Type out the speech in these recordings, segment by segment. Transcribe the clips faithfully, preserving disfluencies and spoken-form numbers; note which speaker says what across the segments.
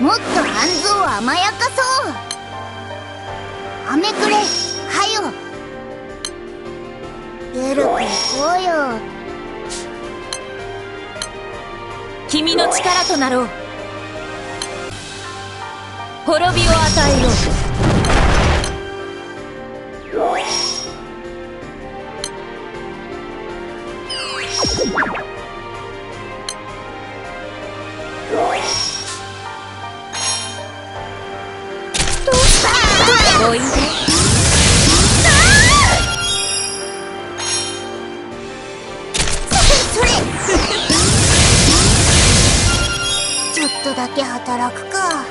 Speaker 1: もっと半蔵を甘やかそう。飴くれ、はよ。ゆるく行こうよ。
Speaker 2: 君の力となろう。滅びを与えよう。
Speaker 1: どうした
Speaker 2: おいで。
Speaker 1: それちょっとだけ働くか。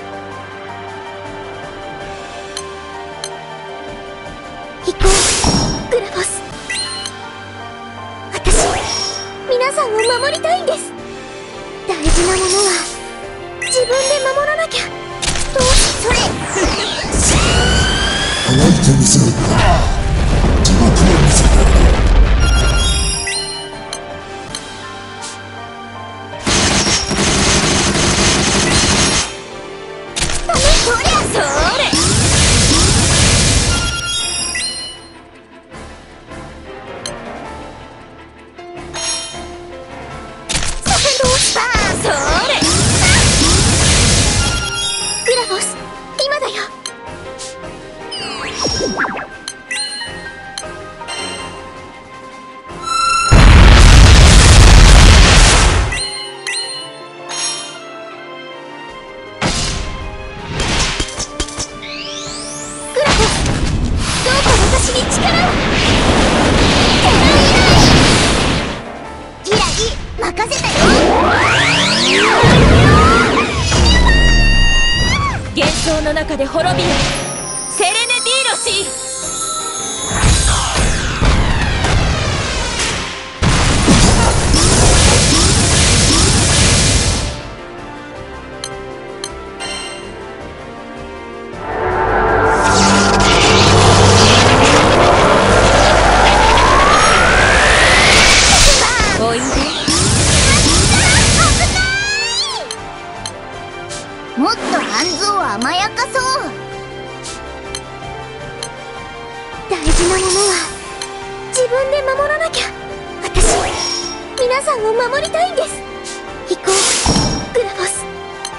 Speaker 1: 行こう、グラフォス。私、皆さんを守りたいんです。大事なものは自分で守らなきゃ。どうそれ
Speaker 3: 乾いてみせる。地獄を見せる。
Speaker 1: ダメ、そりゃ
Speaker 2: それ。
Speaker 1: どうした
Speaker 2: それ。
Speaker 1: グラフォス、今だよ。グラフォス、どうか私に力を。ギラギ、任せたよ。
Speaker 2: 幻想の中で滅びよ。セレネ・ディーロシー。おいで。
Speaker 1: もっと半蔵を甘やかそう。大事なものは自分で守らなきゃ。私、皆さんを守りたいんです。行こう、グラフォス。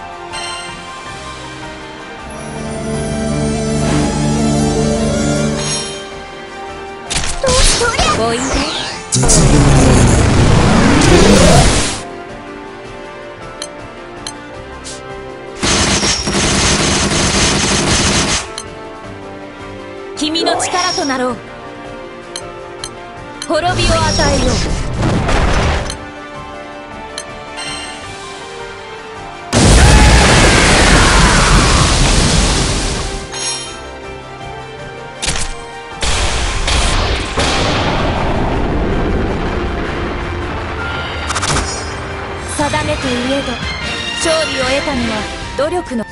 Speaker 1: どうそりゃ。
Speaker 2: おいで。
Speaker 3: 絶望の
Speaker 2: 君の力となろう。滅びを与えよう。定めていえど、勝利を得たのは努力の